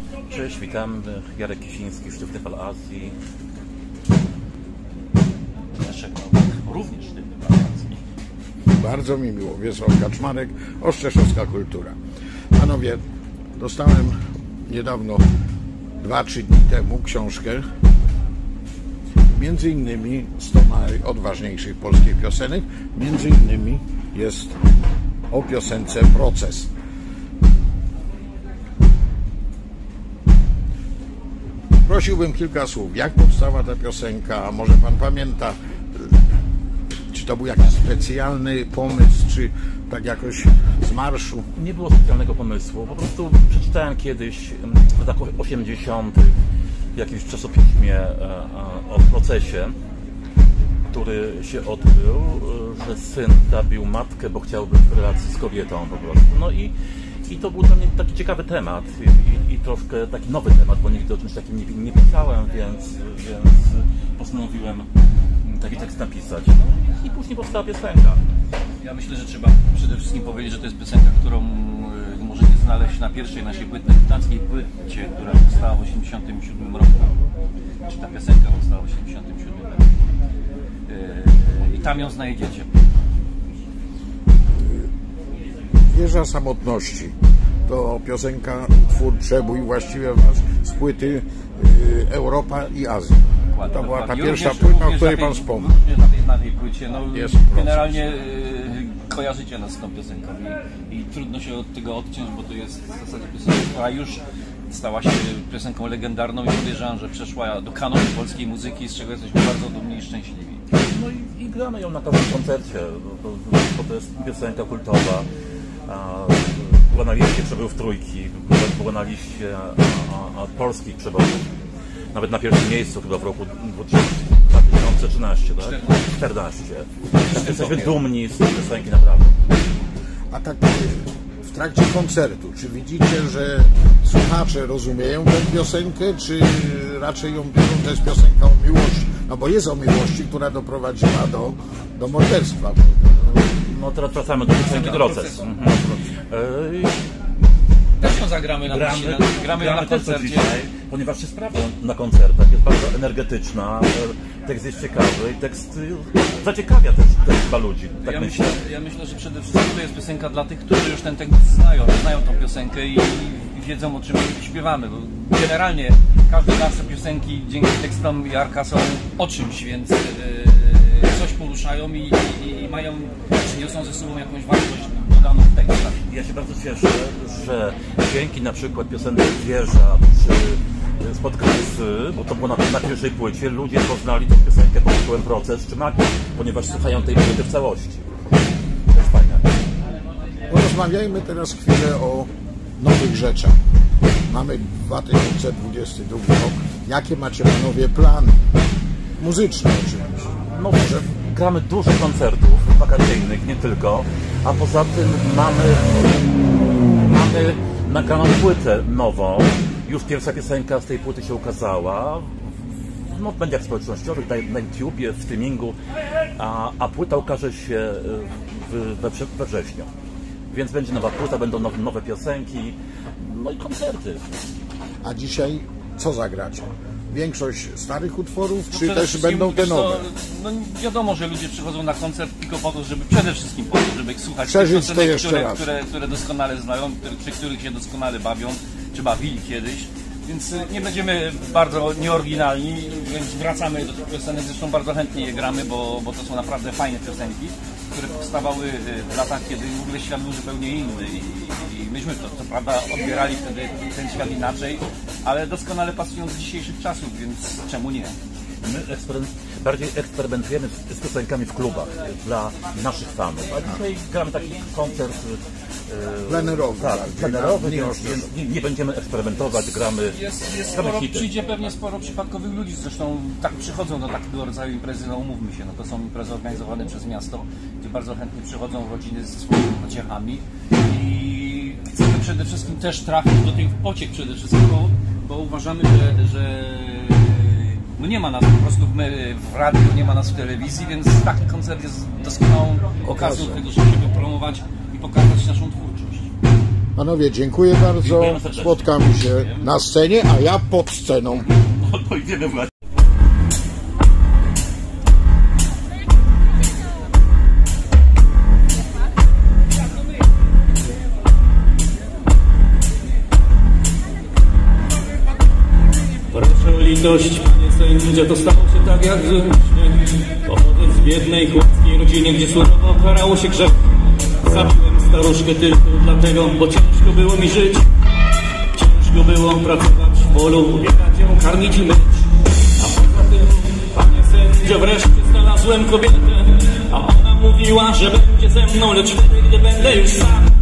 Cześć, witam. Jarek Kisiński, Sztywny Fal Azji. Leszek również Sztywny Fal Azji. Bardzo mi miło. Wiesław Kaczmarek, Ostrzeszowska Kultura. Panowie, dostałem niedawno, 2-3 dni temu, książkę między innymi 100 najodważniejszych polskich piosenek. Między innymi jest o piosence Proces. Prosiłbym kilka słów. Jak powstała ta piosenka? Może pan pamięta, czy to był jakiś specjalny pomysł, czy tak jakoś z marszu? Nie było specjalnego pomysłu. Po prostu przeczytałem kiedyś w latach 80. w jakimś czasopiśmie o procesie, który się odbył, że syn zabił matkę, bo chciał być w relacji z kobietą po prostu. No i to był dla mnie taki ciekawy temat i troszkę taki nowy temat, bo nigdy o czymś takim nie pisałem, więc postanowiłem taki tekst napisać. No i później powstała piosenka. Ja myślę, że trzeba przede wszystkim powiedzieć, że to jest piosenka, którą możecie znaleźć na pierwszej naszej debiutanckiej płycie, która powstała w 1987 roku. Czy ta piosenka powstała w 1987 roku. I tam ją znajdziecie. Wieża Samotności to piosenka, utwór przebój właściwie wasz z płyty Europa i Azja. To była ta pierwsza płyta, o której pan wspomniał. Na tej płycie, no, generalnie kojarzycie nas z tą piosenką i trudno się od tego odciąć, bo to jest w zasadzie piosenka, która już stała się piosenką legendarną i podejrzewam, że przeszła do kanonu polskiej muzyki, z czego jesteśmy bardzo dumni i szczęśliwi. No i gramy ją na każdym koncercie, bo to jest piosenka kultowa. Była na liście przebojów trójki, była na liście polskich przebojów, nawet na pierwszym miejscu chyba w roku 2013, tak? 14. Jesteśmy dumni z tej piosenki naprawdę. A tak w trakcie koncertu, czy widzicie, że słuchacze rozumieją tę piosenkę, czy raczej ją biorą, to jest piosenka o miłości? No bo jest o miłości, która doprowadziła do morderstwa. No teraz wracamy do piosenki Proces. Też ją zagramy gramy ją na koncercie. Dzisiaj, ponieważ się sprawdza na koncertach, jest bardzo energetyczna, tekst jest ciekawy i tekst zaciekawia też chyba ludzi. Tak ja myślę, że przede wszystkim to jest piosenka dla tych, którzy już ten tekst znają tą piosenkę i wiedzą, o czym śpiewamy. Bo generalnie każde nasze piosenki dzięki tekstom Jarka są o czymś, więc coś poruszają i przyniosą ze sobą jakąś wartość dodaną w tekstach. Ja się bardzo cieszę, że dzięki na przykład piosence Wieża czy Spotkający, bo to było na pierwszej płycie, ludzie poznali tę piosenkę pod tytułem Proces czy Magii, ponieważ słuchają tej płyty w całości. To jest fajne. Porozmawiajmy teraz chwilę o nowych rzeczach. Mamy 2022 rok. Jakie macie panowie plany? Muzyczne oczywiście. No może gramy dużo koncertów wakacyjnych, nie tylko, a poza tym mamy nagraną płytę nową. Już pierwsza piosenka z tej płyty się ukazała w mediach społecznościowych, na YouTubie, w streamingu, a płyta ukaże się we wrześniu. Więc będzie nowa płyta, będą nowe piosenki, no i koncerty. A dzisiaj co zagracie? Większość starych utworów, czy też będą te nowe? No wiadomo, że ludzie przychodzą na koncert tylko po to, żeby przede wszystkim po to, żeby słuchać przeżyć tych piosenek, które doskonale znają, przy których się doskonale bawią, czy bawili kiedyś. Więc nie będziemy bardzo nieoryginalni, więc wracamy do tych piosenek, zresztą bardzo chętnie je gramy, bo to są naprawdę fajne piosenki, które powstawały w latach, kiedy w ogóle świat był zupełnie inny i myśmy to co prawda odbierali wtedy ten świat inaczej, ale doskonale pasują do dzisiejszych czasów, więc czemu nie? My bardziej eksperymentujemy z piosenkami w klubach dla naszych fanów, a dzisiaj gramy taki koncert plenerowy. Tak, plenerowy, więc nie będziemy eksperymentować, gramy hity. Przyjdzie pewnie sporo przypadkowych ludzi, zresztą tak przychodzą do takiego rodzaju imprezy, no umówmy się, no to są imprezy organizowane przez miasto, gdzie bardzo chętnie przychodzą rodziny ze swoimi pociechami i chcemy przede wszystkim też trafić do tych pociech przede wszystkim, bo uważamy, że no nie ma nas po prostu w radiu, nie ma nas w telewizji, więc taki koncert jest doskonałą okazją do tego, żeby się promować i pokazać naszą twórczość. Panowie, dziękuję bardzo. Dziękujemy serdecznie. Spotkamy się na scenie, a ja pod sceną. To idziemy właśnie. Proszę o litość, panie sędzio, to stało się tak jak zwykle. Pochodzę z biednej chłopskiej rodziny, gdzie surowo karało się grzech. Zabiłem staruszkę tylko dlatego, bo ciężko było mi żyć. Ciężko było pracować w polu, ubierać ją, karmić i myć. A poza tym, panie sędzio, wreszcie znalazłem kobietę. A ona mówiła, że będzie ze mną, lecz wtedy, gdy będę już sam.